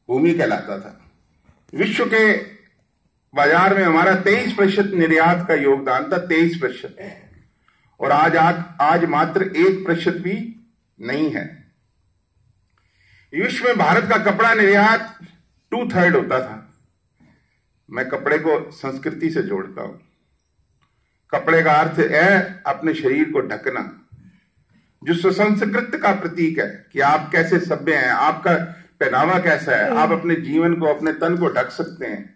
भूमि कहलाता था। विश्व के बाजार में हमारा 23% निर्यात का योगदान था, 23%, और आज मात्र 1% भी नहीं है। विश्व में भारत का कपड़ा निर्यात 2/3 होता था। मैं कपड़े को संस्कृति से जोड़ता हूं। कपड़े का अर्थ है अपने शरीर को ढकना, जो सुसंस्कृत का प्रतीक है कि आप कैसे सभ्य हैं, आपका पहनावा कैसा है, आप अपने जीवन को, अपने तन को ढक सकते हैं।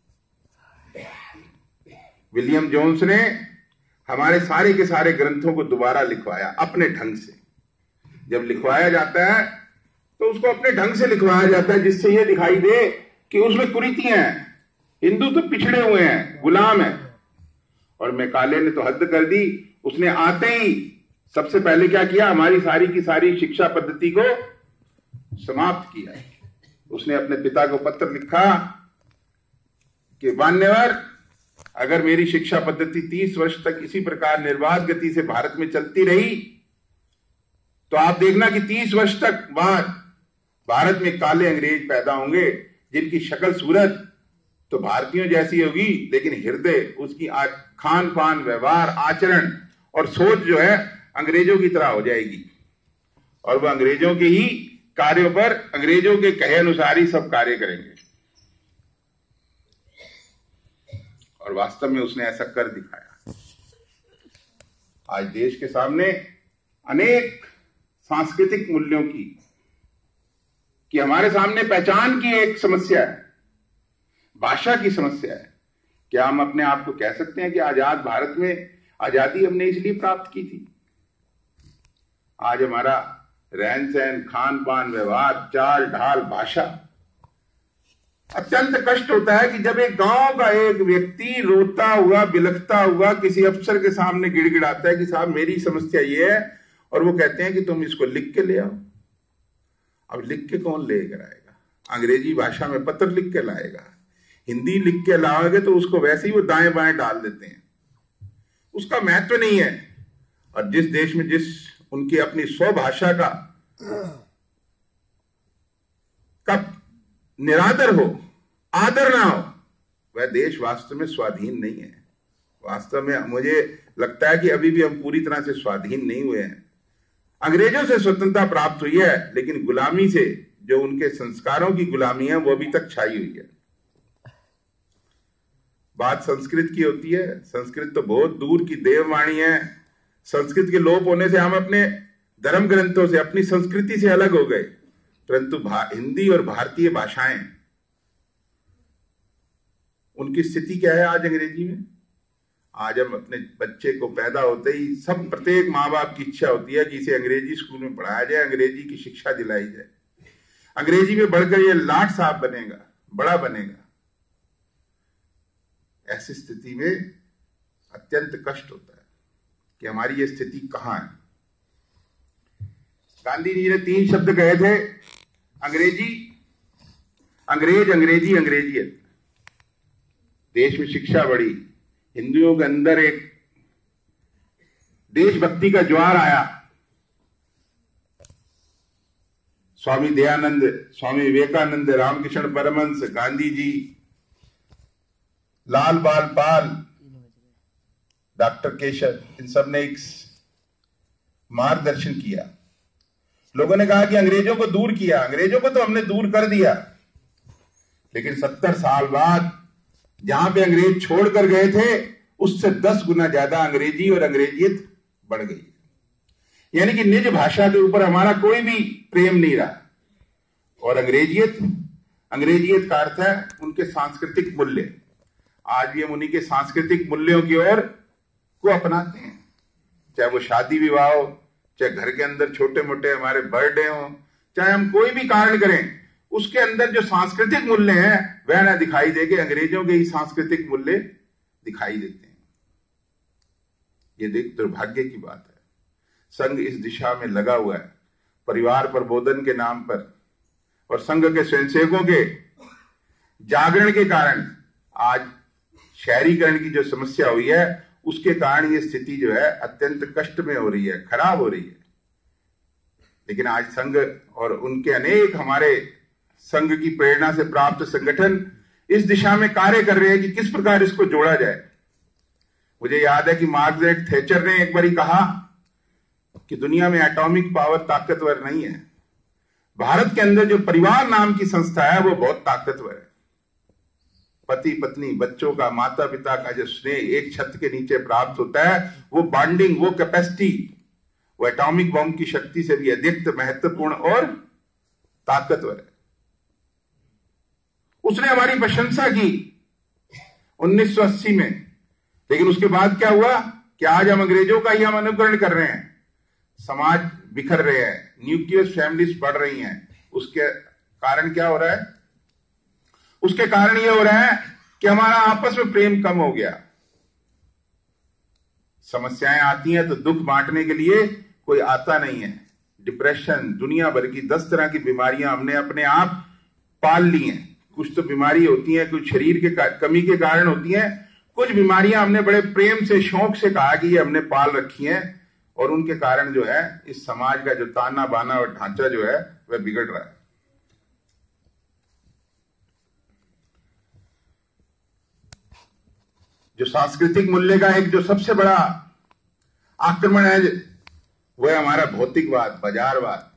विलियम जोन्स ने हमारे सारे के सारे ग्रंथों को दोबारा लिखवाया अपने ढंग से। जब लिखवाया जाता है तो उसको अपने ढंग से लिखवाया जाता है, जिससे यह दिखाई दे कि उसमें कुरीतियां हैं। हिंदू तो पिछड़े हुए हैं, गुलाम है। और मैकाले ने तो हद कर दी। उसने आते ही सबसे पहले क्या किया, हमारी सारी की सारी शिक्षा पद्धति को समाप्त किया। उसने अपने पिता को पत्र लिखा कि मान्यवर, अगर मेरी शिक्षा पद्धति 30 वर्ष तक इसी प्रकार निर्बाध गति से भारत में चलती रही तो आप देखना कि 30 वर्ष तक बाद भारत में काले अंग्रेज पैदा होंगे, जिनकी शक्ल सूरत तो भारतीयों जैसी होगी, लेकिन हृदय, उसकी खान पान, व्यवहार, आचरण और सोच जो है अंग्रेजों की तरह हो जाएगी। और वह अंग्रेजों के ही कार्यों पर, अंग्रेजों के कहे अनुसार ही सब कार्य करेंगे। और वास्तव में उसने ऐसा कर दिखाया। आज देश के सामने अनेक सांस्कृतिक मूल्यों की, कि हमारे सामने पहचान की एक समस्या है, भाषा की समस्या है। क्या हम अपने आप को कह सकते हैं कि आजाद भारत में आजादी हमने इसलिए प्राप्त की थी? आज हमारा रहन सहन, खान पान, व्यवहार, चाल ढाल, भाषा, अत्यंत कष्ट होता है कि जब एक गांव का एक व्यक्ति रोता हुआ, बिलखता हुआ किसी अफसर के सामने गिड़गिड़ाता है कि साहब मेरी समस्या ये है, और वो कहते हैं कि तुम इसको लिख के ले आओ। अब लिख के कौन लेकर आएगा? अंग्रेजी भाषा में पत्र लिख के लाएगा, हिंदी लिख के लाओगे तो उसको वैसे ही वो दाएं बाएं डाल देते हैं, उसका महत्व नहीं है। और जिस देश में जिस उनकी अपनी स्वभाषा का निरादर हो, आदर ना हो, वह देश वास्तव में स्वाधीन नहीं है। वास्तव में मुझे लगता है कि अभी भी हम पूरी तरह से स्वाधीन नहीं हुए हैं। अंग्रेजों से स्वतंत्रता प्राप्त हुई है, लेकिन गुलामी से, जो उनके संस्कारों की गुलामी है, वो अभी तक छाई हुई है। बात संस्कृत की होती है, संस्कृत तो बहुत दूर की देववाणी है। संस्कृत के लोप होने से हम अपने धर्म ग्रंथों से, अपनी संस्कृति से अलग हो गए। परंतु हिंदी और भारतीय भाषाएं, उनकी स्थिति क्या है आज अंग्रेजी में? आज हम अपने बच्चे को पैदा होते ही सब, प्रत्येक माँ बाप की इच्छा होती है कि इसे अंग्रेजी स्कूल में पढ़ाया जाए, अंग्रेजी की शिक्षा दिलाई जाए, अंग्रेजी में बढ़कर ये लाट साहब बनेगा, बड़ा बनेगा। ऐसी स्थिति में अत्यंत कष्ट होता है कि हमारी ये स्थिति कहां है। गांधी जी ने 3 शब्द कहे थे, अंग्रेजी, अंग्रेज, अंग्रेजी, अंग्रेजियत। देश में शिक्षा बढ़ी, हिंदुओं के अंदर एक देशभक्ति का ज्वार आया। स्वामी दयानंद, स्वामी विवेकानंद, रामकृष्ण परमहंस, गांधी जी, लाल बाल पाल, डॉक्टर केशव, इन सब ने एक मार्गदर्शन किया। लोगों ने कहा कि अंग्रेजों को दूर किया, अंग्रेजों को तो हमने दूर कर दिया, लेकिन 70 साल बाद जहां पे अंग्रेज छोड़कर गए थे, उससे 10 गुना ज्यादा अंग्रेजी और अंग्रेजियत बढ़ गई। यानी कि निज भाषा के ऊपर हमारा कोई भी प्रेम नहीं रहा। और अंग्रेजियत, अंग्रेजियत का अर्थ है उनके सांस्कृतिक मूल्य। आज भी हम उन्हीं के सांस्कृतिक मूल्यों की ओर को अपनाते हैं, चाहे वो शादी विवाह हो, चाहे घर के अंदर छोटे मोटे हमारे बर्थडे हो, चाहे हम कोई भी कारण करें, उसके अंदर जो सांस्कृतिक मूल्य हैं वह ना दिखाई दे कि अंग्रेजों के ही सांस्कृतिक मूल्य दिखाई देते हैं। ये देख दुर्भाग्य की बात है। संघ इस दिशा में लगा हुआ है, परिवार प्रबोधन के नाम पर, और संघ के स्वयंसेवकों के जागरण के कारण आज शहरीकरण की जो समस्या हुई है, उसके कारण ये स्थिति जो है अत्यंत कष्ट में हो रही है, खराब हो रही है। लेकिन आज संघ और उनके अनेक हमारे संघ की प्रेरणा से प्राप्त संगठन इस दिशा में कार्य कर रहे हैं कि किस प्रकार इसको जोड़ा जाए। मुझे याद है कि मार्गरेट थैचर ने एक बार कहा कि दुनिया में एटॉमिक पावर ताकतवर नहीं है, भारत के अंदर जो परिवार नाम की संस्था है वो बहुत ताकतवर है। पति पत्नी, बच्चों का, माता पिता का जो स्नेह एक छत के नीचे प्राप्त होता है, वो बॉन्डिंग, वो कैपेसिटी, वो एटॉमिक बम की शक्ति से भी अधिक महत्वपूर्ण और ताकतवर है। उसने हमारी प्रशंसा की 1980 में, लेकिन उसके बाद क्या हुआ कि आज हम अंग्रेजों का ही हम अनुकरण कर रहे हैं। समाज बिखर रहे हैं, न्यूक्लियर फैमिलीज बढ़ रही हैं। उसके कारण क्या हो रहा है? उसके कारण यह हो रहा है कि हमारा आपस में प्रेम कम हो गया। समस्याएं आती हैं तो दुख बांटने के लिए कोई आता नहीं है। डिप्रेशन, दुनिया भर की 10 तरह की बीमारियां हमने अपने आप पाल ली हैं। कुछ तो बीमारी होती है, कुछ शरीर के कमी के कारण होती हैं, कुछ बीमारियां हमने बड़े प्रेम से, शौक से कहा कि ये हमने पाल रखी हैं, और उनके कारण जो है इस समाज का जो ताना बाना और ढांचा जो है वह बिगड़ रहा है। जो सांस्कृतिक मूल्य का एक जो सबसे बड़ा आक्रमण है वह हमारा भौतिकवाद, बाजारवाद।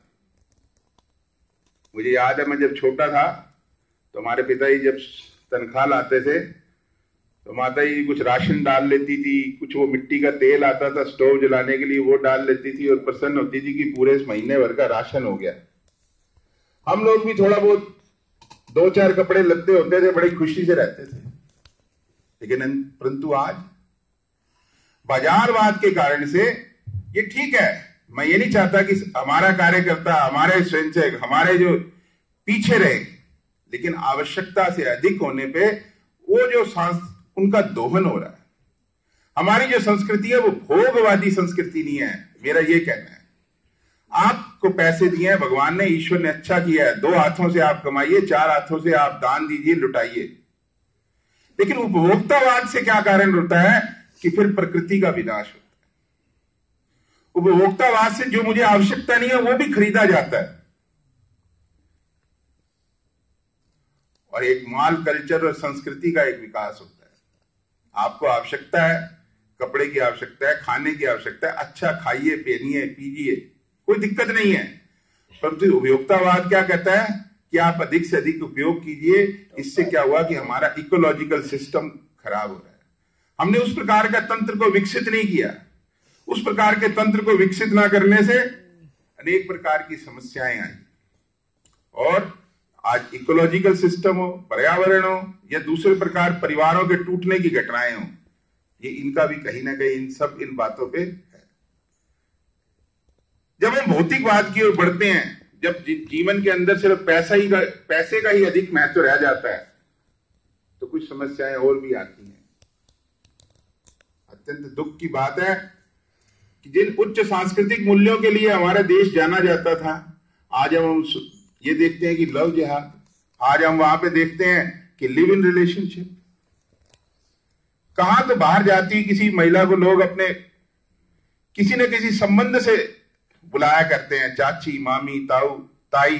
मुझे याद है मैं जब छोटा था तो हमारे पिताजी जब तनख्वाह लाते थे तो माता जी कुछ राशन डाल लेती थी, कुछ वो मिट्टी का तेल आता था स्टोव जलाने के लिए, वो डाल लेती थी और प्रसन्न होती थी कि पूरे इस महीने भर का राशन हो गया। हम लोग भी थोड़ा बहुत 2-4 कपड़े लत्ते होते थे, बड़ी खुशी से रहते थे। लेकिन परंतु आज बाजारवाद के कारण से ये ठीक है, मैं ये नहीं चाहता कि हमारा कार्यकर्ता, हमारे स्वयंसेवक, हमारे जो पीछे रहे, लेकिन आवश्यकता से अधिक होने पे वो जो उनका दोहन हो रहा है। हमारी जो संस्कृति है वो भोगवादी संस्कृति नहीं है, मेरा ये कहना है। आपको पैसे दिए हैं भगवान ने, ईश्वर ने अच्छा किया है, 2 हाथों से आप कमाइए, 4 हाथों से आप दान दीजिए, लुटाइए। लेकिन उपभोक्तावाद से क्या कारण होता है कि फिर प्रकृति का विनाश होता है। उपभोक्तावाद से जो मुझे आवश्यकता नहीं है वो भी खरीदा जाता है, और एक माल कल्चर और संस्कृति का एक विकास होता है। आपको आवश्यकता है, कपड़े की आवश्यकता है, खाने की आवश्यकता है, अच्छा खाइए, पहनिए, पीजिए, कोई दिक्कत नहीं है। परंतु उपभोक्तावाद क्या कहता है कि आप अधिक से अधिक उपयोग कीजिए। इससे क्या हुआ कि हमारा इकोलॉजिकल सिस्टम खराब हो रहा है। हमने उस प्रकार का तंत्र को विकसित नहीं किया। उस प्रकार के तंत्र को विकसित ना करने से अनेक प्रकार की समस्याएं आई, और आज इकोलॉजिकल सिस्टम हो, पर्यावरण हो, या दूसरे प्रकार परिवारों के टूटने की घटनाएं हो, ये इनका भी कहीं ना कहीं इन बातों पे है। जब हम भौतिकवाद की ओर बढ़ते हैं, जब जीवन के अंदर सिर्फ पैसे का ही अधिक महत्व रह जाता है, तो कुछ समस्याएं और भी आती हैं। अत्यंत दुख की बात है कि जिन उच्च सांस्कृतिक मूल्यों के लिए हमारा देश जाना जाता था, आज हम ये देखते हैं कि लव जिहाद, आज हम वहां पे देखते हैं कि लिव इन रिलेशनशिप। कहां तो बाहर जाती किसी महिला को लोग अपने किसी न किसी संबंध से बुलाया करते हैं, चाची, मामी, ताऊ, ताई।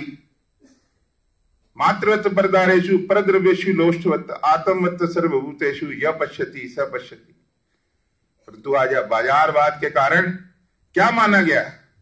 मातृवत परदारेषु परद्रव्येषु लोष्टवत आत्मवत सर्वभूतेषु य पश्यति स पश्यति। परंतु आज बाजारवाद के कारण क्या माना गया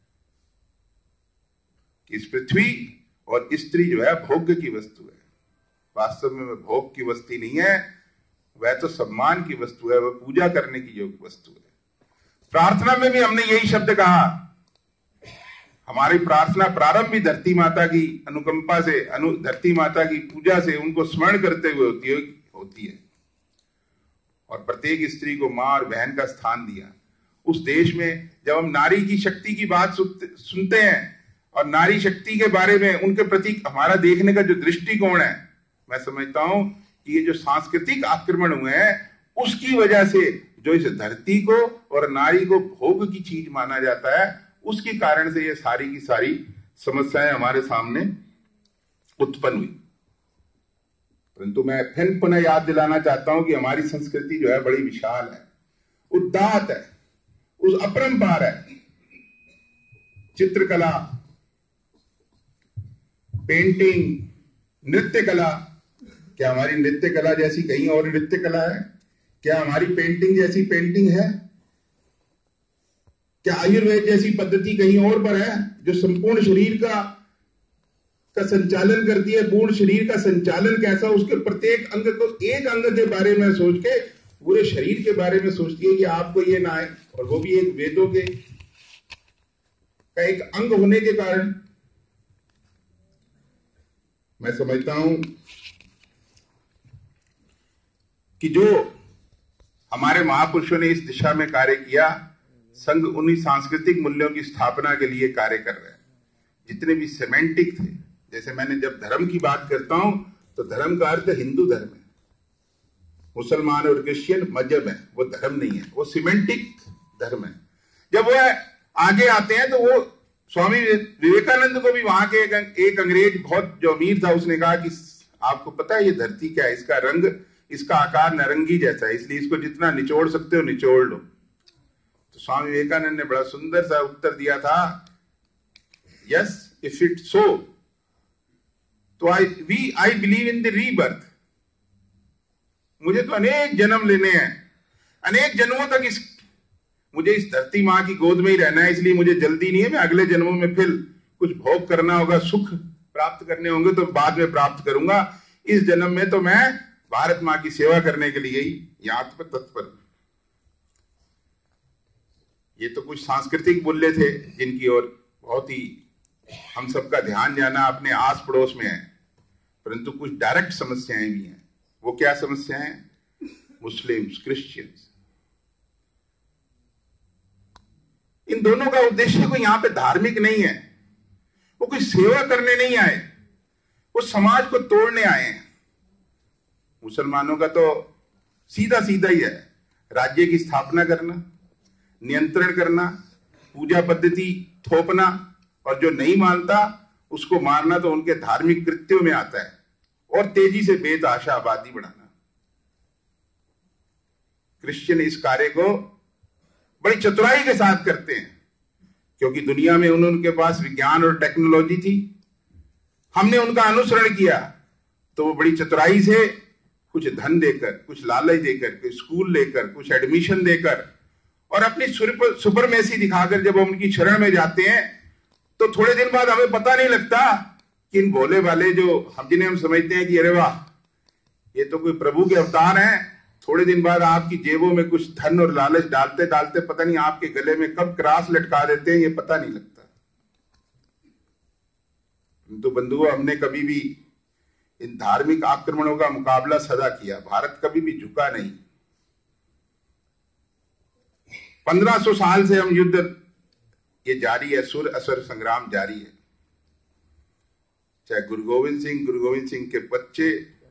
कि इस पृथ्वी और स्त्री जो है भोग्य की वस्तु है। वास्तव में वह भोग की वस्तु नहीं है, वह तो सम्मान की वस्तु है, वह पूजा करने की योग्य वस्तु है। प्रार्थना में भी हमने यही शब्द कहा। हमारी प्रार्थना प्रारंभ भी धरती माता की अनुकंपा से, धरती माता की पूजा से, उनको स्मरण करते हुए होती है। और प्रत्येक स्त्री को मां और बहन का स्थान दिया। उस देश में जब हम नारी की शक्ति की बात सुनते हैं और नारी शक्ति के बारे में उनके प्रति हमारा देखने का जो दृष्टिकोण है, मैं समझता हूं कि ये जो सांस्कृतिक आक्रमण हुए हैं उसकी वजह से जो इस धरती को और नारी को भोग की चीज माना जाता है, उसके कारण से ये सारी की सारी समस्याएं हमारे सामने उत्पन्न हुई। परंतु मैं फिर पुनः याद दिलाना चाहता हूं कि हमारी संस्कृति जो है बड़ी विशाल है, उदात्त है, उस अपरंपार है। चित्रकला, पेंटिंग, नृत्य कला, क्या हमारी नृत्य कला जैसी कहीं और नृत्य कला है? क्या हमारी पेंटिंग जैसी पेंटिंग है? क्या आयुर्वेद जैसी पद्धति कहीं और पर है जो संपूर्ण शरीर का संचालन करती है? पूर्ण शरीर का संचालन कैसा, उसके प्रत्येक अंग को, एक अंग के बारे में सोच के पूरे शरीर के बारे में सोचती है कि आपको ये ना आए, और वो भी एक वेदों के का एक अंग होने के कारण। मैं समझता हूं कि जो हमारे महापुरुषों ने इस दिशा में कार्य किया, संघ उन्हीं सांस्कृतिक मूल्यों की स्थापना के लिए कार्य कर रहे हैं। जितने भी सेमेंटिक थे, जैसे मैंने जब धर्म की बात करता हूं तो धर्म का अर्थ हिंदू धर्म है, मुसलमान और क्रिश्चियन मजहब है, वो धर्म नहीं है, वो सिमेंटिक धर्म है। जब वो आगे आते हैं तो वो स्वामी विवेकानंद को भी वहां के एक अंग्रेज बहुत जो अमीर था, उसने कहा कि आपको पता है ये धरती क्या है? इसका रंग, इसका आकार नारंगी जैसा है, इसलिए इसको जितना निचोड़ सकते हो निचोड़ लो। तो स्वामी विवेकानंद ने बड़ा सुंदर सा उत्तर दिया था, यस इफ इट सो, तो I believe in the rebirth. मुझे तो अनेक जन्म लेने हैं, अनेक जन्मों तक मुझे इस धरती मां की गोद में ही रहना है, इसलिए मुझे जल्दी नहीं है। मैं अगले जन्मों में फिर कुछ भोग करना होगा, सुख प्राप्त करने होंगे तो बाद में प्राप्त करूंगा। इस जन्म में तो मैं भारत मां की सेवा करने के लिए ही यहां पर तत्पर हूं। ये तो कुछ सांस्कृतिक मूल्य थे जिनकी ओर बहुत ही हम सबका ध्यान जाना अपने आस पड़ोस में है, परंतु कुछ डायरेक्ट समस्याएं भी हैं। वो क्या समस्याएं? मुस्लिम्स, क्रिश्चियंस, इन दोनों का उद्देश्य कोई यहां पे धार्मिक नहीं है, वो कोई सेवा करने नहीं आए, वो समाज को तोड़ने आए हैं। मुसलमानों का तो सीधा सीधा ही है, राज्य की स्थापना करना, नियंत्रण करना, पूजा पद्धति थोपना, और जो नहीं मानता उसको मारना तो उनके धार्मिक कृत्यों में आता है, और तेजी से बेतहाशा आबादी बढ़ाना। क्रिश्चियन इस कार्य को बड़ी चतुराई के साथ करते हैं, क्योंकि दुनिया में उनके पास विज्ञान और टेक्नोलॉजी थी, हमने उनका अनुसरण किया, तो वो बड़ी चतुराई से कुछ धन देकर, कुछ लालच देकर, कुछ स्कूल लेकर, कुछ एडमिशन देकर, और अपनी सुपरमेसी दिखाकर जब हम उनकी शरण में जाते हैं तो थोड़े दिन बाद हमें पता नहीं लगता कि इन भोले वाले जो जिन्हें हम समझते हैं कि अरे वाह ये तो कोई प्रभु के अवतार हैं, थोड़े दिन बाद आपकी जेबों में कुछ धन और लालच डालते डालते पता नहीं आपके गले में कब क्रास लटका देते हैं, ये पता नहीं लगता। तो बंधुओं, हमने कभी भी इन धार्मिक आक्रमणों का मुकाबला सदा किया, भारत कभी भी झुका नहीं। 1500 साल से हम युद्ध ये जारी है, सुर असुर संग्राम जारी है। चाहे गुरु गोविंद सिंह के बच्चे,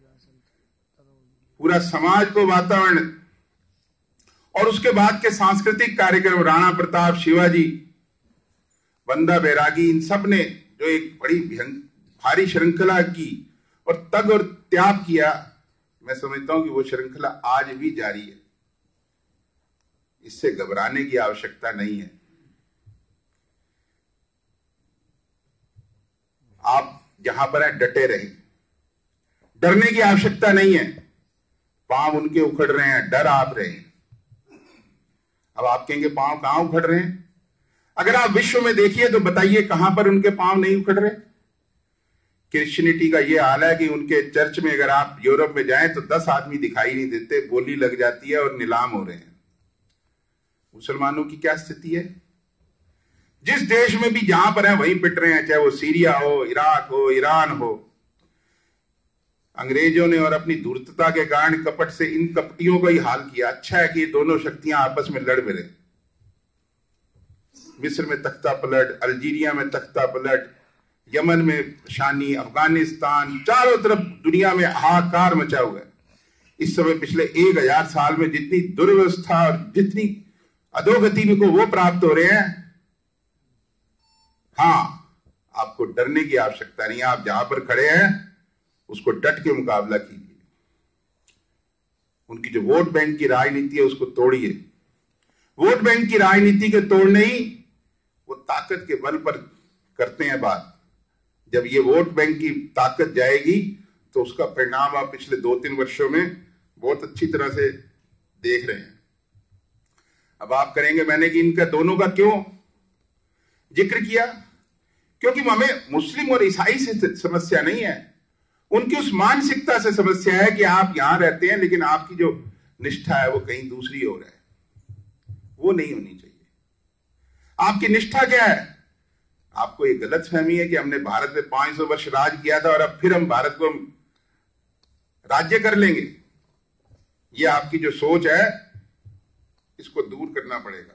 पूरा समाज को वातावरण, और उसके बाद के सांस्कृतिक कार्यक्रम, राणा प्रताप, शिवाजी, बंदा बैरागी, इन सब ने जो एक बड़ी भारी श्रृंखला की और तग और त्याग किया, मैं समझता हूं कि वो श्रृंखला आज भी जारी है। इससे घबराने की आवश्यकता नहीं है। आप जहां पर है डटे रहे, डरने की आवश्यकता नहीं है। पांव उनके उखड़ रहे हैं, डर आप रहे हैं। अब आप कहेंगे पांव कहां उखड़ रहे हैं? अगर आप विश्व में देखिए तो बताइए कहां पर उनके पांव नहीं उखड़ रहे। क्रिश्चियनिटी का यह हाल है कि उनके चर्च में अगर आप यूरोप में जाएं तो 10 आदमी दिखाई नहीं देते, बोली लग जाती है और नीलाम हो रहे हैं। मुसलमानों की क्या स्थिति है? जिस देश में भी जहां पर है वहीं पिट रहे हैं, चाहे वो सीरिया हो, इराक हो, ईरान हो। अंग्रेजों ने और अपनी धूर्तता के कारण, कपट से इन कपटियों का ही हाल किया। अच्छा है कि दोनों शक्तियां आपस में लड़ भिड़े। मिस्र में तख्ता पलट, अल्जीरिया में तख्ता पलट, यमन में शानी, अफगानिस्तान, चारों तरफ दुनिया में हाहाकार मचा हुआ है। इस समय पिछले 1000 साल में जितनी दुर्व्यवस्था और जितनी अधोगति में को वो प्राप्त हो रहे हैं, हाँ, आपको डरने की आवश्यकता नहीं है। आप जहां पर खड़े हैं उसको डट के मुकाबला कीजिए। उनकी जो वोट बैंक की राजनीति है उसको तोड़िए। वोट बैंक की राजनीति के तोड़ने ही वो ताकत के बल पर करते हैं बात। जब ये वोट बैंक की ताकत जाएगी तो उसका परिणाम आप पिछले 2-3 वर्षों में बहुत अच्छी तरह से देख रहे हैं। अब आप करेंगे मैंने कि इनका दोनों का क्यों जिक्र किया? क्योंकि हमें मुस्लिम और ईसाई से समस्या नहीं है, उनकी उस मानसिकता से समस्या है कि आप यहां रहते हैं लेकिन आपकी जो निष्ठा है वो कहीं दूसरी ओर है। वो नहीं होनी चाहिए। आपकी निष्ठा क्या है? आपको ये गलतफहमी है कि हमने भारत में 500 वर्ष राज किया था और अब फिर हम भारत को राज्य कर लेंगे। ये आपकी जो सोच है इसको दूर करना पड़ेगा।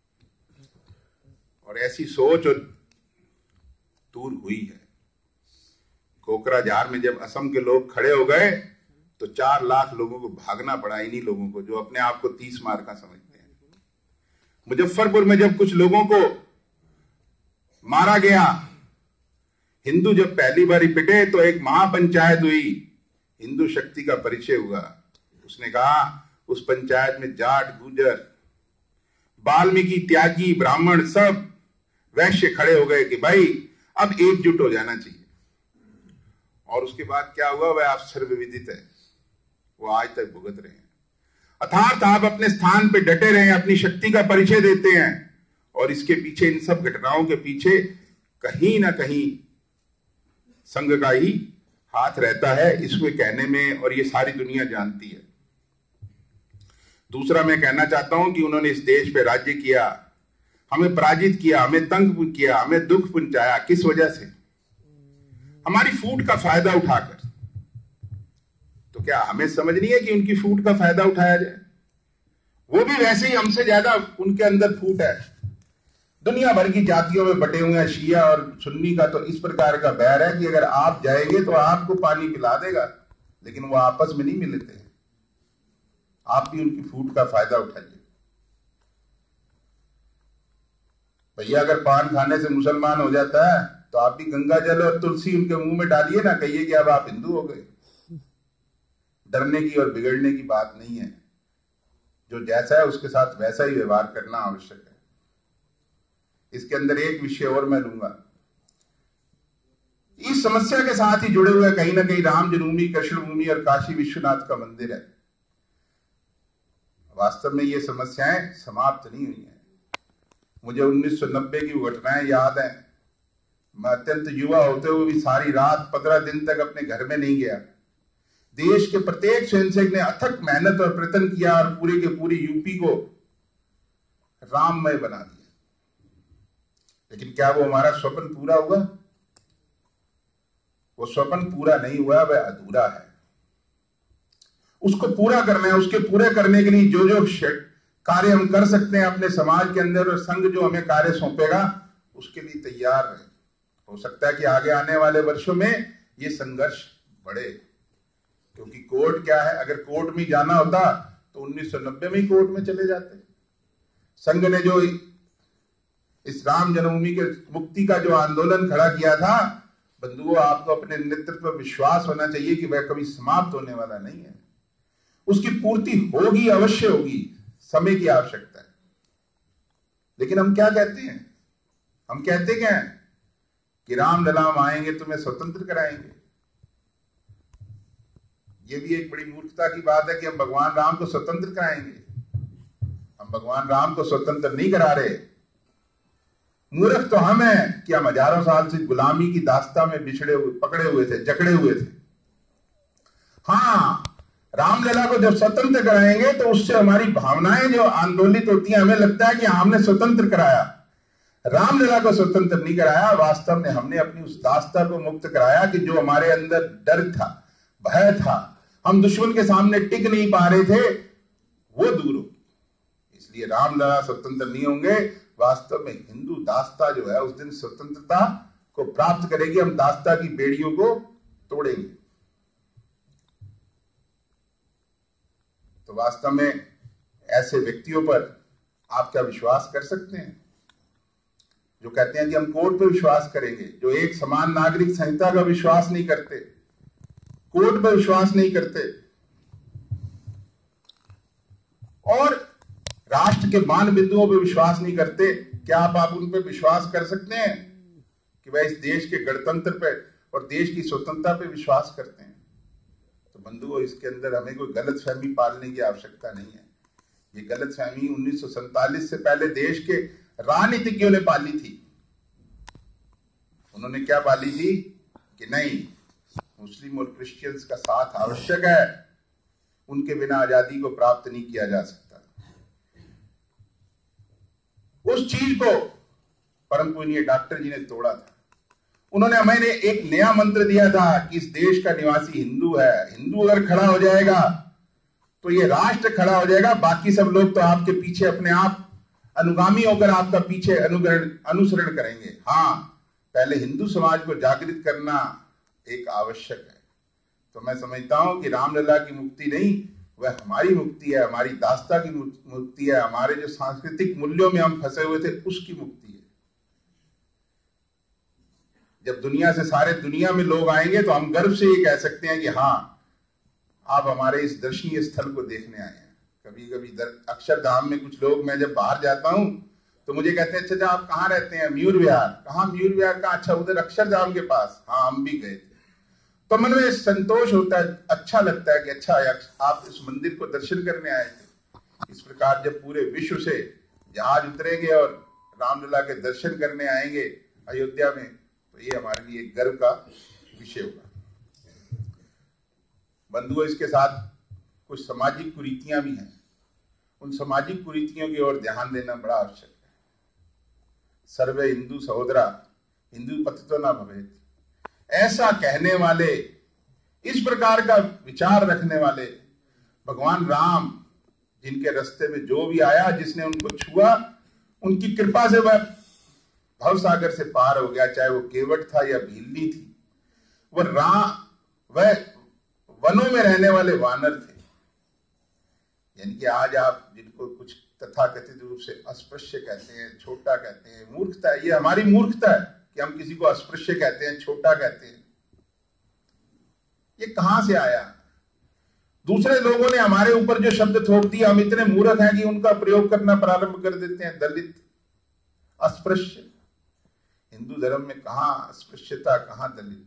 और ऐसी सोच दूर हुई है। कोकराझार में जब असम के लोग खड़े हो गए तो 4 लाख लोगों को भागना पड़ा, इन्हीं लोगों को जो अपने आप को 30 मार का समझते हैं। मुजफ्फरपुर में जब कुछ लोगों को मारा गया, हिंदू जब पहली बार पिटे तो एक महापंचायत हुई, हिंदू शक्ति का परिचय हुआ। उसने कहा उस पंचायत में जाट, गुर्जर, वाल्मीकि, त्यागी, ब्राह्मण, सब वैश्य खड़े हो गए कि भाई अब एकजुट हो जाना चाहिए। और उसके बाद क्या हुआ वह आप सर्वविदित है, वो आज तक भुगत रहे हैं। अर्थात आप अपने स्थान पे डटे रहे, अपनी शक्ति का परिचय देते हैं और इसके पीछे, इन सब घटनाओं के पीछे कहीं ना कहीं संघ का ही हाथ रहता है, इसको कहने में, और ये सारी दुनिया जानती है। दूसरा मैं कहना चाहता हूं कि उन्होंने इस देश पे राज्य किया, हमें पराजित किया, हमें तंग किया, हमें दुख पहुंचाया। किस वजह से? हमारी फूट का फायदा उठाकर। तो क्या हमें समझ नहीं है कि उनकी फूट का फायदा उठाया जाए? वो भी वैसे ही हमसे ज्यादा उनके अंदर फूट है। दुनिया भर की जातियों में बटे हुए हैं, शिया और सुन्नी का तो इस प्रकार का बैर है कि अगर आप जाएंगे तो आपको पानी पिला देगा, लेकिन वो आपस में नहीं मिलते हैं। आप भी उनकी फूट का फायदा उठाइए। भैया अगर पान खाने से मुसलमान हो जाता है तो आप भी गंगा जल और तुलसी उनके मुंह में डालिए ना, कहिए कि अब आप हिंदू हो गए। डरने की और बिगड़ने की बात नहीं है। जो जैसा है उसके साथ वैसा ही व्यवहार करना आवश्यक है। इसके अंदर एक विषय और मैं लूंगा, इस समस्या के साथ ही जुड़े हुए कहीं ना कहीं राम जन्मभूमि, कृष्ण भूमि और काशी विश्वनाथ का मंदिर है। वास्तव में ये समस्याएं समाप्त नहीं हुई हैं। मुझे 1990 की घटनाएं याद है। मैं अत्यंत युवा होते हुए भी सारी रात 15 दिन तक अपने घर में नहीं गया। देश के प्रत्येक स्वयंसेवक ने अथक मेहनत और प्रयत्न किया और पूरे के पूरी यूपी को राममय बना दिया। लेकिन क्या वो हमारा स्वप्न पूरा हुआ? वो स्वप्न पूरा नहीं हुआ, वह अधूरा है। उसको पूरा करना है। उसके पूरे करने के लिए जो जो कार्य हम कर सकते हैं अपने समाज के अंदर, और संघ जो हमें कार्य सौंपेगा उसके लिए तैयार रहे। हो सकता है कि आगे आने वाले वर्षों में ये संघर्ष बढ़े, क्योंकि कोर्ट क्या है, अगर कोर्ट में जाना होता तो 1990 में ही कोर्ट में चले जाते। संघ ने जो इस राम जन्मभूमि के मुक्ति का जो आंदोलन खड़ा किया था, बंधुओं आपको अपने नेतृत्व पर विश्वास होना चाहिए कि वह कभी समाप्त होने वाला नहीं है। उसकी पूर्ति होगी, अवश्य होगी, समय की आवश्यकता है। लेकिन हम क्या कहते हैं? हम कहते क्या है कि राम ललाम आएंगे तुम्हें स्वतंत्र कराएंगे। ये भी एक बड़ी मूर्खता की बात है कि हम भगवान राम को स्वतंत्र कराएंगे। हम भगवान राम को स्वतंत्र नहीं करा रहे। मूर्ख तो हम हैं कि हम हजारों साल से गुलामी की दास्ता में बिछड़े हुए, पकड़े हुए थे, जकड़े हुए थे। हाँ, रामलला को जब स्वतंत्र कराएंगे तो उससे हमारी भावनाएं जो आंदोलित होती हैं, हमें लगता है कि हमने स्वतंत्र कराया। रामलला को स्वतंत्र नहीं कराया, वास्तव में हमने अपनी उस दास्ता को मुक्त कराया कि जो हमारे अंदर डर था, भय था, हम दुश्मन के सामने टिक नहीं पा रहे थे, वो दूर हो। इसलिए रामलला स्वतंत्र नहीं होंगे। वास्तव में हिंदू दास्ता जो है उस दिन स्वतंत्रता को प्राप्त करेगी। हम दास्ता की बेड़ियों को तोड़ेंगे। तो वास्तव में ऐसे व्यक्तियों पर आप क्या विश्वास कर सकते हैं जो कहते हैं कि हम कोर्ट पे विश्वास करेंगे, जो एक समान नागरिक संहिता का विश्वास नहीं करते, कोर्ट पर विश्वास नहीं करते और राष्ट्र के मान बिंदुओं पर विश्वास नहीं करते? क्या आप उन पर विश्वास कर सकते हैं कि वह इस देश के गणतंत्र पर और देश की स्वतंत्रता पर विश्वास करते हैं? बंधुओं, इसके अंदर हमें कोई गलतफहमी पालने की आवश्यकता नहीं है। ये गलतफहमी 1947 से पहले देश के राजनीतिज्ञों ने पाली थी। उन्होंने क्या पाली थी कि नहीं, मुस्लिम और क्रिश्चियंस का साथ आवश्यक है, उनके बिना आजादी को प्राप्त नहीं किया जा सकता। उस चीज को परम पूजनीय डॉक्टर जी ने तोड़ा था। उन्होंने हमें एक नया मंत्र दिया था कि इस देश का निवासी हिंदू है, हिंदू अगर खड़ा हो जाएगा तो ये राष्ट्र खड़ा हो जाएगा, बाकी सब लोग तो आपके पीछे अपने आप अनुगामी होकर आपका पीछे अनुसरण करेंगे। हाँ, पहले हिंदू समाज को जागृत करना एक आवश्यक है। तो मैं समझता हूं कि रामलला की मुक्ति नहीं, वह हमारी मुक्ति है, हमारी दास्ता की मुक्ति है, हमारे जो सांस्कृतिक मूल्यों में हम फंसे हुए थे उसकी मुक्ति है। जब दुनिया से सारे दुनिया में लोग आएंगे तो हम गर्व से ये कह सकते हैं कि हाँ, आप हमारे इस दर्शनीय स्थल को देखने आए हैं। कभी कभी अक्षरधाम में कुछ लोग, मैं जब बाहर जाता हूं तो मुझे कहते हैं, अच्छा आप कहाँ रहते हैं? मयूर विहार। कहाँ मयूर विहार का? अच्छा, उधर अक्षरधाम के पास। हाँ, हम भी गए थे। तो मन में संतोष होता है, अच्छा लगता है कि अच्छा आप इस मंदिर को दर्शन करने आए थे। इस प्रकार जब पूरे विश्व से जहाज उतरेंगे और रामलला के दर्शन करने आएंगे अयोध्या में, तो ये हमारे लिए एक गर्व का विषय होगा। बंधुओं, इसके साथ कुछ सामाजिक कुरीतियां भी हैं। उन सामाजिक कुरीतियों की ओर ध्यान देना बड़ा आवश्यक है। सर्वे हिंदू सहोदरा हिंदू पतितो न भवेत्, ऐसा कहने वाले, इस प्रकार का विचार रखने वाले भगवान राम, जिनके रास्ते में जो भी आया, जिसने उनको छुआ, उनकी कृपा से वह भव सागर से पार हो गया। चाहे वो केवट था या भीलनी थी, वह वनों में रहने वाले वानर थे। यानी कि आज आप जिनको कुछ तथाकथित रूप से अस्पृश्य कहते हैं, छोटा कहते हैं, मूर्खता है, ये हमारी मूर्खता है कि हम किसी को अस्पृश्य कहते हैं, छोटा कहते हैं। ये कहां से आया? दूसरे लोगों ने हमारे ऊपर जो शब्द थोप दिया, हम इतने मूर्ख हैं कि उनका प्रयोग करना प्रारंभ कर देते हैं। दलित, अस्पृश्य। हिंदू धर्म में कहां अस्पृश्यता, कहां दलित?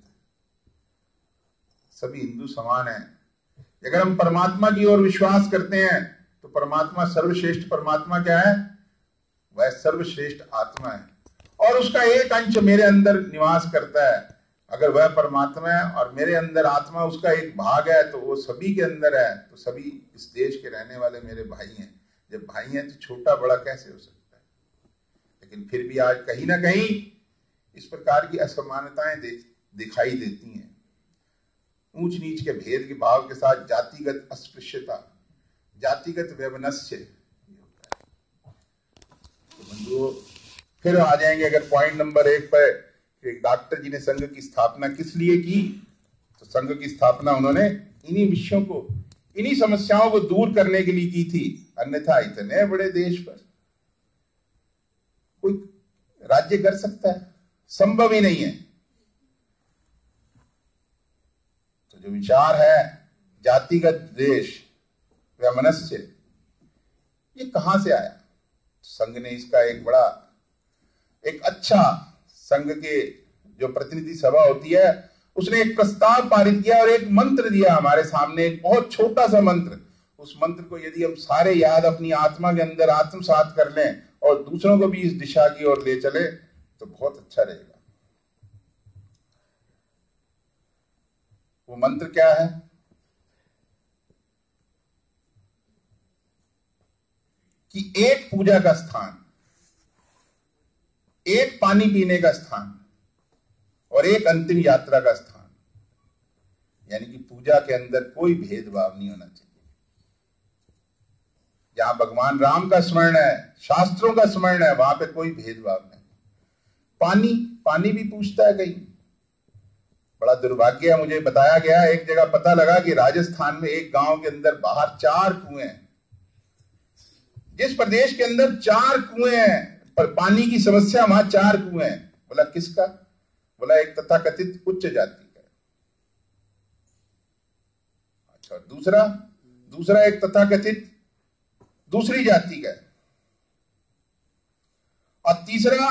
सभी हिंदू समान हैं। अगर हम परमात्मा की ओर विश्वास करते हैं तो परमात्मा, सर्वश्रेष्ठ परमात्मा क्या है? वह सर्वश्रेष्ठ आत्मा है और उसका एक अंश मेरे अंदर निवास करता है। अगर वह परमात्मा है और मेरे अंदर आत्मा उसका एक भाग है, तो वो सभी के अंदर है, तो सभी इस देश के रहने वाले मेरे भाई हैं। जब भाई हैं तो छोटा बड़ा कैसे हो सकता है? लेकिन फिर भी आज कहीं ना कहीं इस प्रकार की असमानताएं दिखाई देती हैं। ऊंच नीच के भेद के भाव के साथ जातिगत अस्पृश्यता, जातिगत वैमनस्य होता है। तो बंधुओं, फिर आ जाएंगे अगर पॉइंट नंबर 1 पर, डॉक्टर जी ने संघ की स्थापना किस लिए की? तो संघ की स्थापना उन्होंने इन्हीं विषयों को, इन्हीं समस्याओं को दूर करने के लिए की थी। अन्यथा इतने बड़े देश पर कोई राज्य कर सकता है? संभव ही नहीं है। तो जो विचार है जातिगत द्वेष, वैमनस्य, ये कहां से आया? संघ ने इसका एक अच्छा, संघ के जो प्रतिनिधि सभा होती है, उसने एक प्रस्ताव पारित किया और एक मंत्र दिया हमारे सामने, एक बहुत छोटा सा मंत्र। उस मंत्र को यदि हम सारे याद अपनी आत्मा के अंदर आत्मसात कर लें और दूसरों को भी इस दिशा की ओर ले चले तो बहुत अच्छा रहेगा। वो मंत्र क्या है? कि एक पूजा का स्थान, एक पानी पीने का स्थान और एक अंतिम यात्रा का स्थान। यानी कि पूजा के अंदर कोई भेदभाव नहीं होना चाहिए। जहां भगवान राम का स्मरण है, शास्त्रों का स्मरण है, वहां पे कोई भेदभाव नहीं। पानी भी पूछता है कहीं। बड़ा दुर्भाग्य है, मुझे बताया गया, एक जगह पता लगा कि राजस्थान में एक गांव के अंदर बाहर 4 कुएं हैं। जिस प्रदेश के अंदर 4 कुएं हैं, पर पानी की समस्या, वहां 4 कुएं हैं। बोला किसका? बोला एक तथाकथित उच्च जाति का। अच्छा, दूसरा एक तथाकथित दूसरी जाति का। और तीसरा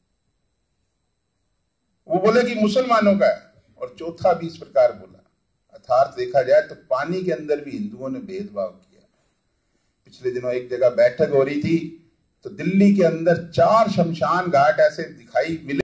वो बोले कि मुसलमानों का है। और चौथा भी इस प्रकार बोला। अर्थात देखा जाए तो पानी के अंदर भी हिंदुओं ने भेदभाव किया। पिछले दिनों एक जगह बैठक हो रही थी तो दिल्ली के अंदर 4 शमशान घाट ऐसे दिखाई मिले